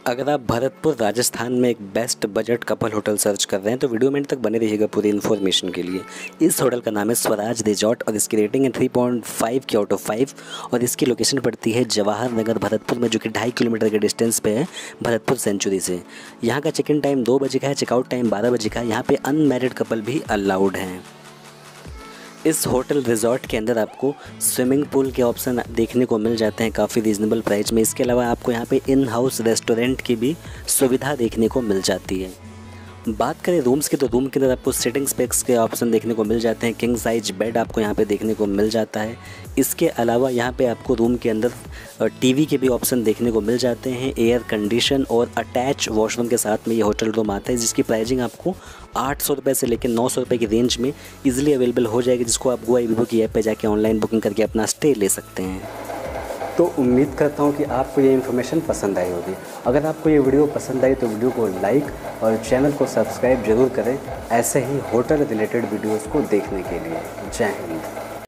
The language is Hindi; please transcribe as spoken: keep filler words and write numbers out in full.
अगर आप भरतपुर राजस्थान में एक best budget couple hotel search कर रहे हैं तो वीडियो में तक बने रहिएगा पूरी इन्फॉर्मेशन के लिए। इस होटल का नाम है स्वराज रिजॉर्ट और इसकी रेटिंग है थ्री पॉइंट फाइव की आउट ऑफ फाइव और इसकी लोकेशन पड़ती है जवाहर नगर भरतपुर में, जो कि ढाई किलोमीटर के डिस्टेंस पे है भरतपुर सेंचुरी से। यहाँ का चेक इन टाइम दो बजे का है, चेकआउट टाइम बारह बजे का है। यहाँ पे अनमैरिड कपल भी अलाउड हैं। इस होटल रिजॉर्ट के अंदर आपको स्विमिंग पूल के ऑप्शन देखने को मिल जाते हैं काफ़ी रीज़नेबल प्राइस में। इसके अलावा आपको यहाँ पे इन हाउस रेस्टोरेंट की भी सुविधा देखने को मिल जाती है। बात करें रूम्स की तो रूम के अंदर आपको सिटिंग स्पेस के ऑप्शन देखने को मिल जाते हैं। किंग साइज बेड आपको यहाँ पे देखने को मिल जाता है। इसके अलावा यहाँ पे आपको रूम के अंदर टीवी के भी ऑप्शन देखने को मिल जाते हैं। एयर कंडीशन और अटैच वॉशरूम के साथ में ये होटल रूम आता है, जिसकी प्राइसिंग आपको आठ सौ रुपये से लेकर नौ सौ रुपये की रेंज में इजीली अवेलेबल हो जाएगी, जिसको आप गोवा वीवो की ऐप पे जाके ऑनलाइन बुकिंग करके अपना स्टे ले सकते हैं। तो उम्मीद करता हूँ कि आपको ये इन्फॉर्मेशन पसंद आई होगी। अगर आपको ये वीडियो पसंद आई तो वीडियो को लाइक और चैनल को सब्सक्राइब जरूर करें ऐसे ही होटल रिलेटेड वीडियोज़ को देखने के लिए। जय हिंद।